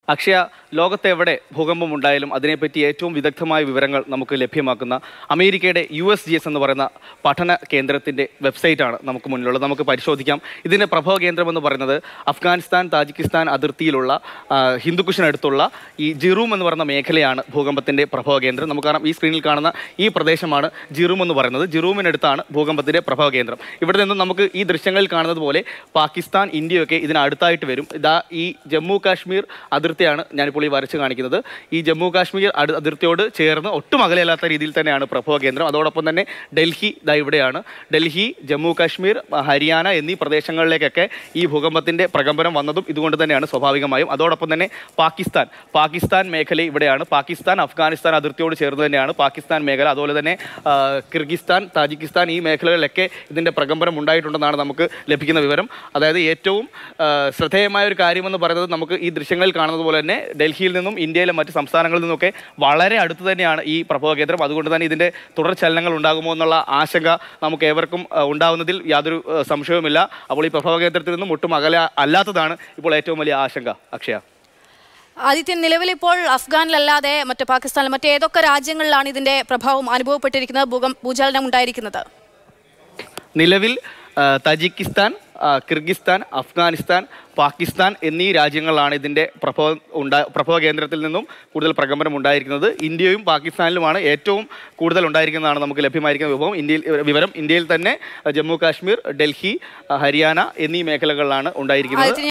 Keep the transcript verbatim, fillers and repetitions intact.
അക്ഷയ, ലോകത്തെവിടെ ഭൂകമ്പമുണ്ടായാലും അതിനെപ്പറ്റി ഏറ്റവും വിദഗ്ധമായ വിവരങ്ങൾ നമുക്ക് ലഭ്യമാക്കുന്ന അമേരിക്കയുടെ യു എസ് ജി എസ് എന്ന് പറയുന്ന പഠന കേന്ദ്രത്തിൻ്റെ വെബ്സൈറ്റാണ് നമുക്ക് മുന്നിലുള്ളത്. നമുക്ക് പരിശോധിക്കാം. ഇതിൻ്റെ പ്രഭവ കേന്ദ്രം എന്ന് പറയുന്നത് അഫ്ഗാനിസ്ഥാൻ താജിക്കിസ്ഥാൻ അതിർത്തിയിലുള്ള ഹിന്ദുക്കുഷിനടുത്തുള്ള ഈ ജിറൂം എന്ന് പറയുന്ന മേഖലയാണ് ഭൂകമ്പത്തിൻ്റെ പ്രഭവ കേന്ദ്രം. നമുക്ക് കാണാം, ഈ സ്ക്രീനിൽ കാണുന്ന ഈ പ്രദേശമാണ് ജിറൂം എന്ന് പറയുന്നത്. ജിറൂമിനടുത്താണ് ഭൂകമ്പത്തിൻ്റെ പ്രഭവ കേന്ദ്രം. ഇവിടെ നിന്നും നമുക്ക് ഈ ദൃശ്യങ്ങളിൽ കാണുന്നത് പോലെ പാകിസ്ഥാൻ, ഇന്ത്യയൊക്കെ ഇതിനടുത്തായിട്ട് വരും. ഇതാ ഈ ജമ്മു കാശ്മീർ അതിർത്തിയാണ് ഞാനിപ്പോൾ ഈ വരച്ച് കാണിക്കുന്നത്. ഈ ജമ്മു കാശ്മീർ അതിർത്തിയോട് ചേർന്ന് ഒട്ടും അകലെയല്ലാത്ത രീതിയിൽ തന്നെയാണ് പ്രഭവ കേന്ദ്രം. അതോടൊപ്പം തന്നെ ഡൽഹി ഇതാ ഇവിടെയാണ്. ഡൽഹി, ജമ്മു കാശ്മീർ, ഹരിയാന എന്നീ പ്രദേശങ്ങളിലേക്കൊക്കെ ഈ ഭൂകമ്പത്തിൻ്റെ പ്രകമ്പനം വന്നതും ഇതുകൊണ്ട് തന്നെയാണ് സ്വാഭാവികമായും. അതോടൊപ്പം തന്നെ പാകിസ്ഥാൻ പാകിസ്ഥാൻ മേഖല ഇവിടെയാണ്. പാകിസ്ഥാൻ അഫ്ഗാനിസ്ഥാൻ അതിർത്തിയോട് ചേർന്ന് തന്നെയാണ് പാകിസ്ഥാൻ മേഖല. അതുപോലെ തന്നെ കിർഗിസ്ഥാൻ, താജിക്കിസ്ഥാൻ ഈ മേഖലകളിലൊക്കെ ഇതിൻ്റെ പ്രകമ്പനം ഉണ്ടായിട്ടുണ്ടെന്നാണ് നമുക്ക് ലഭിക്കുന്ന വിവരം. അതായത് ഏറ്റവും ശ്രദ്ധേയമായ ഒരു കാര്യമെന്ന് പറയുന്നത് നമുക്ക് ഈ ദൃശ്യങ്ങളിൽ കാണുന്നത് പോലെ തന്നെ ഡൽഹിയിൽ നിന്നും ഇന്ത്യയിലെ മറ്റ് സംസ്ഥാനങ്ങളിൽ നിന്നൊക്കെ വളരെ അടുത്ത് തന്നെയാണ് ഈ പ്രഭവ കേന്ദ്രം. അതുകൊണ്ട് തന്നെ ഇതിൻ്റെ തുടർ ചലനങ്ങൾ ഉണ്ടാകുമോ എന്നുള്ള ആശങ്ക നമുക്ക് ഏവർക്കും ഉണ്ടാകുന്നതിൽ യാതൊരു സംശയവുമില്ല. അപ്പോൾ ഈ പ്രഭവ കേന്ദ്രത്തിൽ നിന്നും ഒട്ടും അകല അല്ലാത്തതാണ് ഇപ്പോൾ ഏറ്റവും വലിയ ആശങ്ക. അക്ഷയ. ആദിത്യൻ, നിലവിൽ ഇപ്പോൾ അഫ്ഗാനിലല്ലാതെ മറ്റ് പാകിസ്ഥാനിൽ മറ്റേതൊക്കെ രാജ്യങ്ങളിലാണ് ഇതിന്റെ പ്രഭാവം അനുഭവപ്പെട്ടിരിക്കുന്നത്, ഭൂകം ഭൂചലനം ഉണ്ടായിരിക്കുന്നത്? നിലവിൽ തജിക്കിസ്ഥാൻ, കിർഗിസ്ഥാൻ, അഫ്ഗാനിസ്ഥാൻ, പാകിസ്ഥാൻ എന്നീ രാജ്യങ്ങളിലാണ് ഇതിൻ്റെ പ്രഭവ ഉണ്ടാ പ്രഭവ കേന്ദ്രത്തിൽ നിന്നും കൂടുതൽ പ്രകമ്പനം ഉണ്ടായിരിക്കുന്നത്. ഇന്ത്യയും പാകിസ്ഥാനിലുമാണ് ഏറ്റവും കൂടുതൽ ഉണ്ടായിരിക്കുന്നതാണ് നമുക്ക് ലഭ്യമായിരിക്കുന്ന വിഭവം. ഇന്ത്യയിൽ വിവരം ഇന്ത്യയിൽ തന്നെ ജമ്മു കാശ്മീർ, ഡൽഹി, ഹരിയാന എന്നീ മേഖലകളിലാണ് ഉണ്ടായിരിക്കുന്നത്.